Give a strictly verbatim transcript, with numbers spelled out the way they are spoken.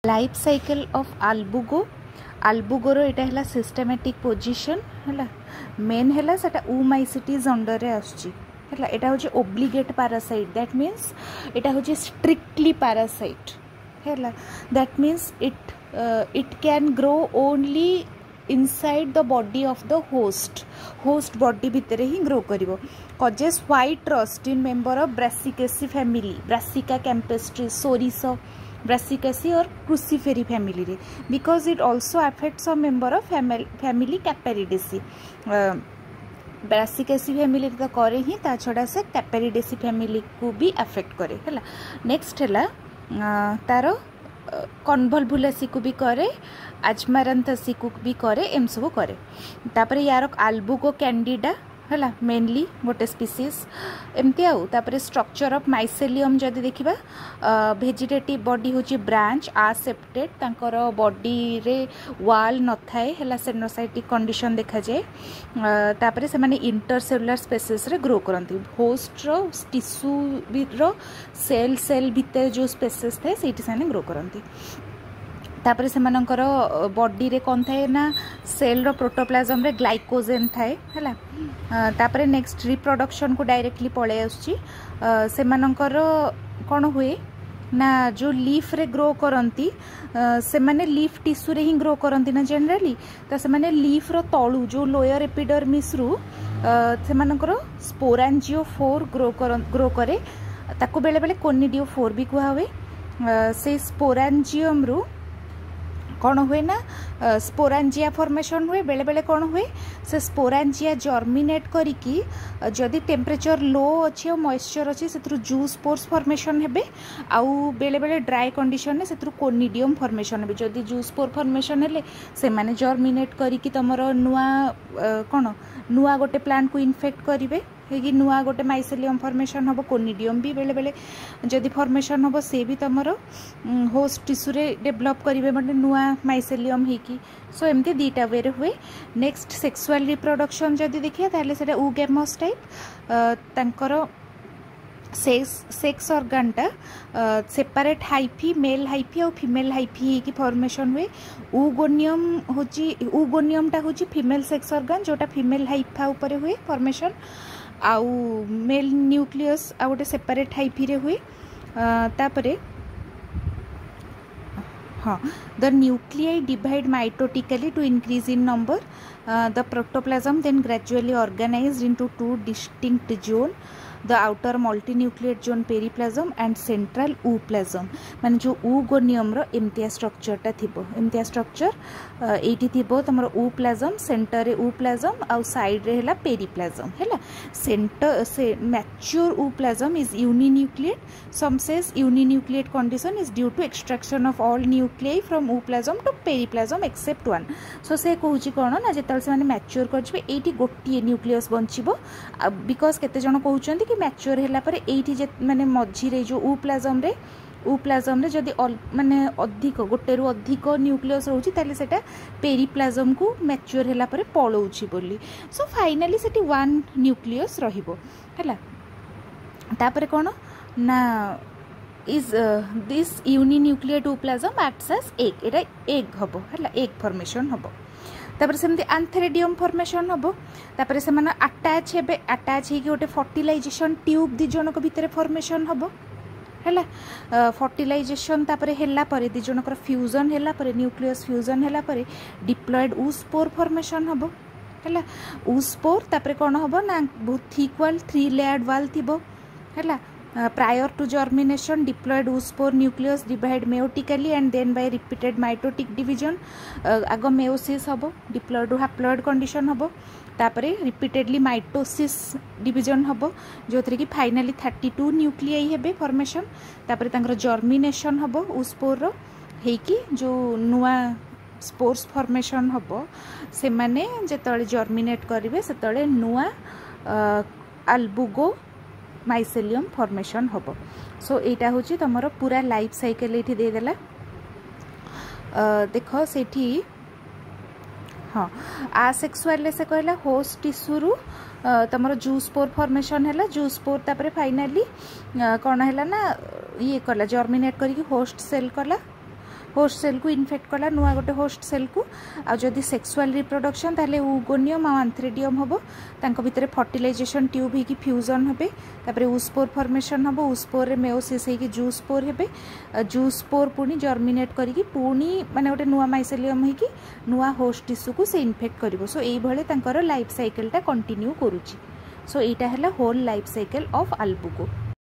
Life cycle of Albugo आल्बुगोर यहाँ है सिस्टेमेटिक पोजिशन है मेन है सेटा ओमाइसिटीज अंडर रे आसुची है एटा होची ओब्लिगेट पैरासाइट दैट मीन्स एटा होची स्ट्रिक्टली पैरासाइट है that means it it can grow only inside the body of the host host body भितर ही ग्रो करिवो causes white rust in member of Brassicaceae family Brassica campestris सोरिसो Brassicaceae और Cruciferae family रे because it also affects a member of family Capparidaceae Brassicaceae family तो करे ही ता छड़ा से कैपेरिडेसी फैमिली को भी अफेक्ट करे है नेक्स्ट है तार कन्वल्वुलेसी को भी करे आजमारांथसी को भी करे एम सब करे तापर यार आल्बुगो कैंडिडा है मेनली गोटे स्पीसीज एमती आउ तापर स्ट्रक्चर ऑफ माइसेलियम जदि देखिबा वेजिटेटिव बॉडी होची ब्रांच आसेप्टेड तांकर बॉडी रे वाल न थाए हैला सेनोसाइटिक कंडीशन देखा जाए तापर से माने इंटरसेलुलर स्पेसेस रे ग्रो करंती होस्ट रो टिश्यू रो सेल सेल भीतर जो स्पेसेस थाए सेठी साने ग्रो करंती तापर से मानकर बॉडी रे कौन थाए ना सेल रो प्रोटोप्लाज्म रे ग्लाइकोजेन थाए हैला तापर नेक्स्ट रिप्रोडक्शन को डायरेक्टली पळे आसुची से मानकर कौन हुए ना जो लीफ रे ग्रो करंती से माने लीफ टिश्यू रे ही ग्रो करंती ना जनरली तो से माने लीफ रो तळु जो लोअर एपिडर्मिस रु से मानकर स्पोरांजियोफोर ग्रो कर ग्रो करे ताको बेले बेले कोनिडियोफोर भी कुआ हुए से स्पोरांजियम रु कौन हुए ना स्पोरांजिया फॉर्मेशन हुए बेले बेले कौन हुए से स्पोरांजिया जर्मिनेट करिकी जदि टेम्परेचर लो अच्छी और मॉइस्चर अच्छी से जू स्पोर्स फॉर्मेशन हेबे आउ बेले बेले ड्राई कंडीशन में से कोनिडियम फॉर्मेशन हेबे जदि जू स्पोर फॉर्मेशन हेले से माने जर्मिनेट करिकी तमरो नुआ कौन नुआ गोटे प्लांट को इन्फेक्ट करिवे कि नुआ गोटे माइसेलियम फॉर्मेशन हम कोनिडियम भी बेले बेले जदि फॉर्मेशन हम से भी तुम होस्ट टिश्यू रे डेवलप करेंगे मतलब नुआ माइसेलियम होगी सो एमती दुईटा वे हुए नेक्स्ट सेक्सुअल रिप्रोडक्शन जदि देखिए ताहले सेटा ऊगेमस टाइप तांकर सेक्स सेक्स ऑर्गनटा सेपरेट हाइफी मेल हाइफी और फीमेल हाइफी की फॉर्मेशन हुए ऊगोनियम होची ऊगोनियमटा होची फीमेल सेक्स ऑर्गन जोटा फीमेल हाइफा ऊपर हुए फॉर्मेशन आउ मेल न्यूक्लियस आ गोटे सेपरेट हाइफी रे हुए तापरे हाँ the nuclei divide mitotically to increase in number the protoplasm then gradually organised into two distinct zone the outer multinucleate zone periplasm and central ooplasm माने जो ऊगोनियम रो एमतिया स्ट्रक्चरटा थिबो एमतिया structure eighty थिबो तमरो ऊप्लाज्म centre रे ऊप्लाज्म आ side रे हैला पेरीप्लाज्म हैला सेंटर से mature ooplasm is uninucleate some says uninucleate condition is due to extraction of all nuclei from ooplasm to periplasm except one so से कहूची कोन ना जेतल से माने मैच्योर करछबे एटी गोटी न्यूक्लियस बंचिबो बिकॉज केते जण कहउचंती कि मैच्योर हैला पर एटी जे माने मझी रे जो ऊप्लाज्म रे ऊप्लाज्म रे जदि माने अधिक गोटे रु अधिक न्यूक्लियस रहउची ताले सेटा पेरीप्लाज्म को मैच्योर हैला पर पळौची बोली सो फाइनली सेटी वन न्यूक्लियस रहिबो हैला तापर कोन ना is this uninucleate ooplasm acts as egg एटा एग हबो हैला एग फॉर्मेशन हबो तापर सेमती आंथेरिडियम फॉर्मेशन हबो तापर से माने अटैच हेबे अटैच हे कि गोटे फर्टिलाइजेशन ट्यूब दि जनक भितर फॉर्मेशन हबो हैला फर्टिलाइजेशन तापर हैला परे दि जनकर फ्यूजन हैला परे न्यूक्लियस फ्यूजन हैला परे डिप्लॉयड ऊस्पोर फॉर्मेशन हबो हैला ऊस्पोर तापर कोन हबो ना बहुत थिक वाल थ्री लेयर्ड वाल थिबो हैला Uh, prior to germination diploid oospore nucleus divide meiotically and then by repeated mitotic division आग meiosis हबो diploid ru haploid condition हबो तापरे repeatedly mitosis division हबो जो थरे कि फाइनली थर्टी टू nuclei हेबे formation तापरे तांकर germination हबो oospore रो हेकी जो नुआ स्पोर्स फॉर्मेशन हबो से माने जेतळे जर्मिनेट करिवे सेतळे नुआ आल्बुगो माइसेलियम फॉर्मेशन हबो सो एटा होची तमरो पूरा लाइफ साइकिल एठी दे देला देखो सेठी हाँ आसेक्सुअल से कहला होस्ट टिश्यू रु तमरो जू स्पोर फॉर्मेशन हैला जू स्पोर तापरे फाइनली कौन हैला ना ये कला जर्मिनेट करिकी होस्ट सेल कला होस्ट सेल को इनफेक्ट कला नुआ गोटे होस्ट सेल को आ जदि सेक्सुअल रिप्रोडक्शन ताले ऊगोनियम आ आंथ्रेडियम हम तांको भितर फर्टिलाइजेशन ट्यूब होगी फ्यूजन हे तापर ऊस्पोर फॉर्मेशन हम ऊस्पोर रे मेओसिस होगी जूस्पोर हे जूस्पोर पुणी जर्मिनेट करी पुणी माने गोटे नुआ माइसेलियम होगी नुआ होस्ट टिश्यू को से इनफेक्ट करिवो सो एई भले तांकर लाइफ साइकिल टा कंटिन्यू करूची सो एटा हैला होल लाइफ साइकिल ऑफ आल्बुको।